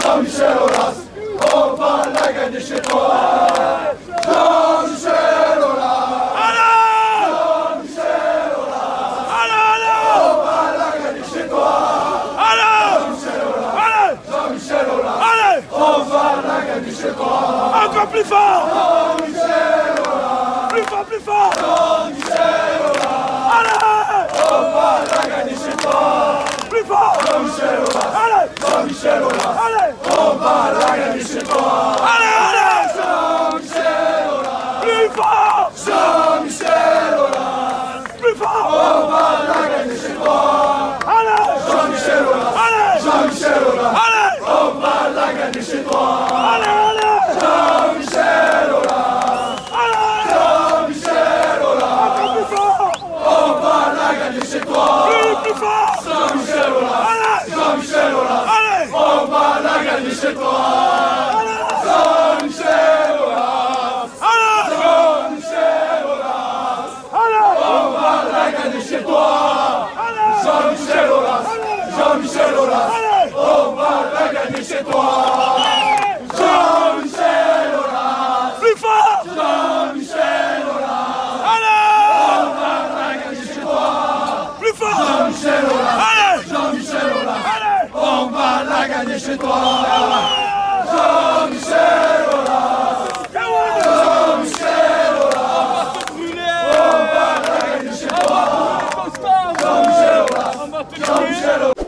Jean-Michel Aulas, on va la gagner chez toi. Jean-Michel Aulas, Jean-Michel Aulas, on va la gagner chez toi. Jean-Michel Aulas, Jean-Michel Aulas, on va la gagner chez toi. Encore plus fort. Jean-Michel Aulas, Plus fort, plus fort. Jean-Michel Aulas, on va la gagner chez toi. Plus fort. Jean-Michel Aulas, Allez. Jean-Michel Aulas, Allez. on va la gagner chez toi. Allez. Jean-Michel Aulas, Plus fort. Jean-Michel Aulas, Plus fort. on va la gagner chez toi. Allez. Jean-Michel Aulas, Allez. Jean-Michel Aulas, Allez. on va la gagner chez toi. Allez. Jean-Michel Aulas, Allez. Jean-Michel Aulas, Encore plus fort. on va la gagner chez toi. Plus fort. Jean-Michel Aulas, Allez. Jean-Michel Aulas, Allez. on va la gagner chez toi. Jean-Michel Aulas, Allez. Jean-Michel Aulas, Allez. on va la gagner chez toi. Allez. Jean-Michel Aulas, Jean-Michel Aulas, Allez. on va la gagner chez toi. Jean-Michel Aulas, Plus fort. Jean-Michel Aulas, Allez. on va la gagner chez toi. Plus fort. Jean-Michel Aulas, Allez. Jean-Michel Aulas, Allez. on va la gagner chez toi. Jean-Michel Aulas, Jean-Michel Aulas, on va la gagner chez toi. Jean-Michel Aulas, Jean-Michel Aulas.